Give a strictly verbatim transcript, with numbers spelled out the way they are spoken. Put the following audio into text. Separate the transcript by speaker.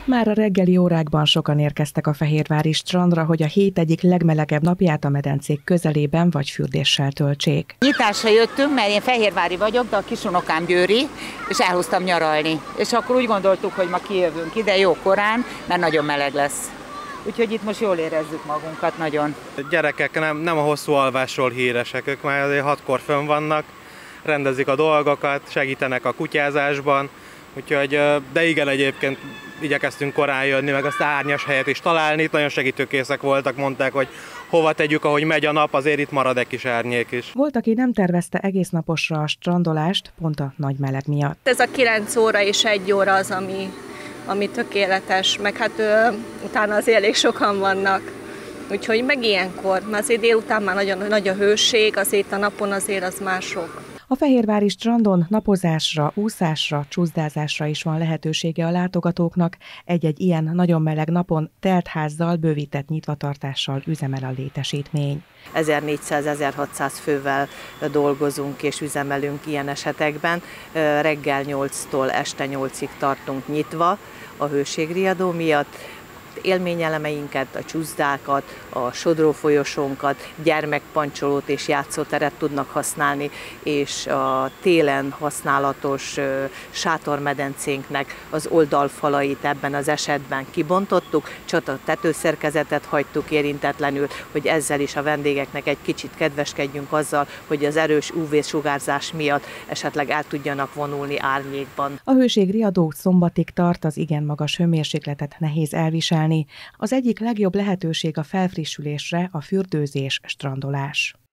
Speaker 1: Már a reggeli órákban sokan érkeztek a fehérvári strandra, hogy a hét egyik legmelegebb napját a medencék közelében vagy fürdéssel töltsék.
Speaker 2: Nyitásra jöttünk, mert én fehérvári vagyok, de a kisunokám győri, és elhoztam nyaralni. És akkor úgy gondoltuk, hogy ma kijövünk ide jó korán, mert nagyon meleg lesz. Úgyhogy itt most jól érezzük magunkat nagyon.
Speaker 3: A gyerekek nem, nem a hosszú alvásról híresek, ők már azért hatkor fönn vannak, rendezik a dolgokat, segítenek a kutyázásban, úgyhogy, de igen, egyébként igyekeztünk korán jönni, meg azt árnyas helyet is találni, itt nagyon segítőkészek voltak, mondták, hogy hova tegyük, ahogy megy a nap, azért itt marad egy kis árnyék is.
Speaker 1: Volt, aki nem tervezte egész naposra a strandolást, pont a nagy meleg miatt.
Speaker 4: Ez a kilenc óra és egy óra az, ami, ami tökéletes, meg hát ö, utána azért elég sokan vannak. Úgyhogy meg ilyenkor, mert azért délután már nagyon nagy a hőség, azért a napon azért az mások.
Speaker 1: A fehérvári strandon napozásra, úszásra, csúszdázásra is van lehetősége a látogatóknak. Egy-egy ilyen nagyon meleg napon teltházzal, bővített nyitvatartással üzemel a létesítmény.
Speaker 5: ezernégyszáz-ezerhatszáz fővel dolgozunk és üzemelünk ilyen esetekben. Reggel nyolctól este nyolcig tartunk nyitva a hőségriadó miatt. Élményelemeinket, a csúszdákat, a sodrófolyosónkat, gyermekpancsolót és játszóteret tudnak használni, és a télen használatos sátormedencénknek az oldalfalait ebben az esetben kibontottuk, csak a tetőszerkezetet hagytuk érintetlenül, hogy ezzel is a vendégeknek egy kicsit kedveskedjünk azzal, hogy az erős ú vé-sugárzás miatt esetleg el tudjanak vonulni árnyékban.
Speaker 1: A hőségriadó szombatig tart, az igen magas hőmérsékletet nehéz elviselni. Az egyik legjobb lehetőség a felfrissülésre a fürdőzés, strandolás.